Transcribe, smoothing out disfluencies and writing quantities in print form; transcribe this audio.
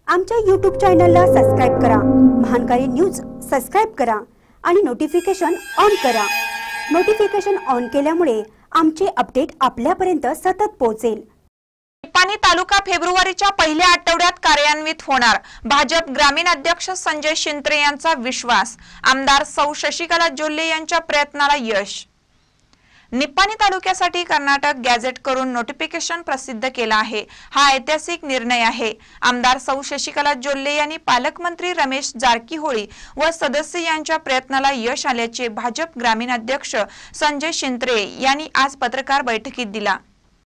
आमच्या YouTube चॅनलला subscribe करा, महानकारी न्यूज सबस्क्राइब करा आणि नोटिफिकेशन ऑन करा। नोटिफिकेशन ऑन केल्यामुळे आमचे अपडेट आपल्यापर्यंत सतत पोहोचेल। निप्पाणी तालुका फेब्रुवारीच्या पहिल्या आठवड्यात कार्यान्वित होणार, भाजप ग्रामीण अध्यक्ष संजय शिंत्रे यांचा विश्वास। आमदार सौ शशिकला जोल्ले यांच्या प्रयत्नाला यश। निप्पाणी तालुक्यासाठी कर्नाटक गॅझेट करून नोटिफिकेशन प्रसिद्ध केला आहे। हा ऐतिहासिक निर्णय आहे। आमदार सौ शशिकला जोल्ले यांनी पालकमंत्री रमेश जारकीहोळी व सदस्य यांच्या प्रयत्नाला यश आल्याचे भाजप ग्रामीण अध्यक्ष संजय शिंत्रे यांनी आज पत्रकार बैठकीत दिला।